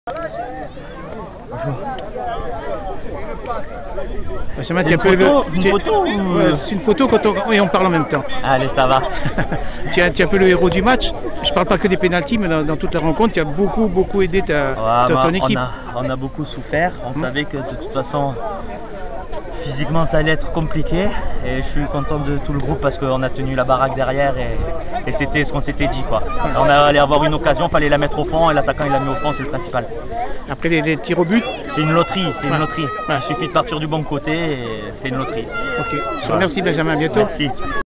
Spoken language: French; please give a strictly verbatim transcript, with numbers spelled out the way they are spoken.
Benjamin, tu as un peu photo, le... une tu... photo ou... ouais, c'est une photo quand on... et on parle en même temps. Allez, ça va. tu, es, tu es un peu le héros du match. Je parle pas que des pénaltys, mais dans, dans toute la rencontre, tu as beaucoup, beaucoup aidé ta, ouais, ta, ton on équipe. A, on a beaucoup souffert. On mmh. savait que de toute façon, physiquement, ça allait être compliqué. Et je suis content de tout le groupe parce qu'on a tenu la baraque derrière et, et c'était ce qu'on s'était dit, quoi. On allait avoir une occasion, il fallait la mettre au fond et l'attaquant il l'a mis au fond, c'est le principal. Après les, les tirs au but, c'est une loterie, c'est une ouais. loterie. Ouais. Il suffit de partir du bon côté et c'est une loterie. Ok. Je te remercie Benjamin, à bientôt. Merci.